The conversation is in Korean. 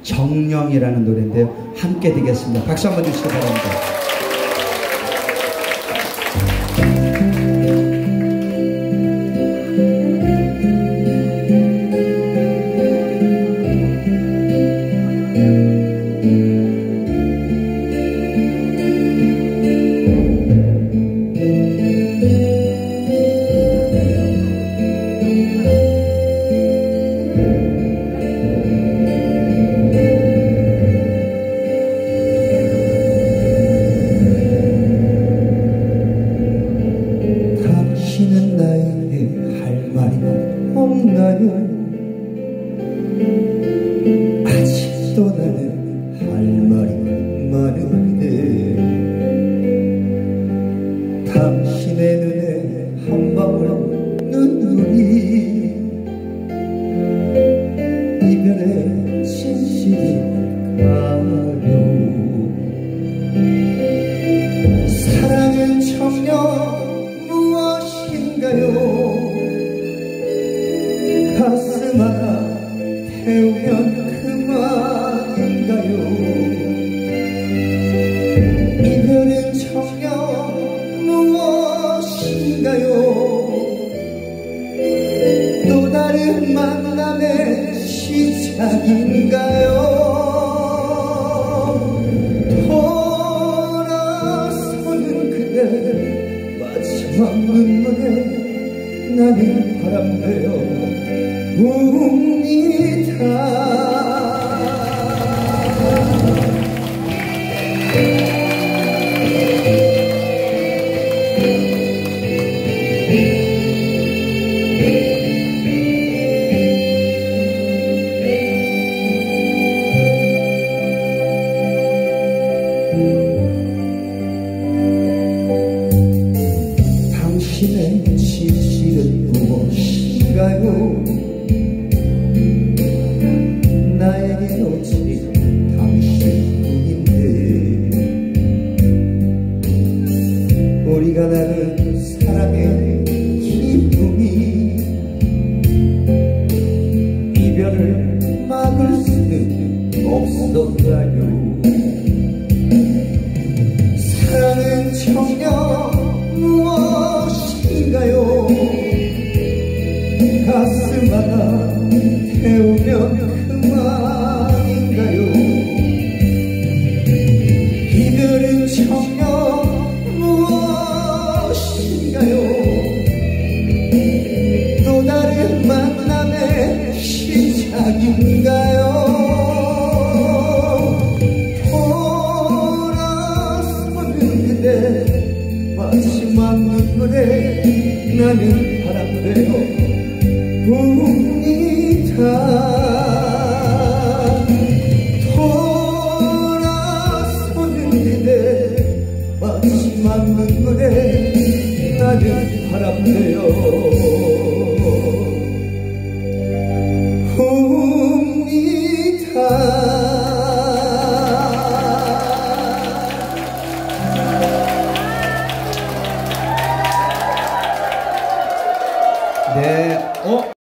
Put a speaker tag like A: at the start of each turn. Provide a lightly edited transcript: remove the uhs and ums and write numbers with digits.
A: 정령이라는 노래인데요. 함께 듣겠습니다. 박수 한번 주시기 바랍니다.
B: 당신은 나에게 할 말이 없나요? 아직도 나는 할 말이 많은데 당신의 눈에 한 방울 눈물이 이별의 진실일까요? 사랑은 청년 가슴 하나 태우면 그만인가요? 이별은 청년 무엇인가요? 또 다른 만남의 시작인가요? 돌아서는 그대 마지막 눈물에 나는 바람되어 웁니다. 당신의 진실은 무엇인가요? 나에게 오직 당신뿐인데 우리가 나눈 사랑의 기쁨이 이별을 막을 수는 없었나요? 사랑은 청년 무엇인가요? 가슴 하나 태우면 그만인가요? 이별은 청년 무엇인가요? 또 다른 만남의 시작인가요? 돌아서는 그대 마지막 눈물에 나는 바람되어 웁니다. 돌아서는 그대 마지막 눈물에 나는 바람되어 웁니다.
A: 네.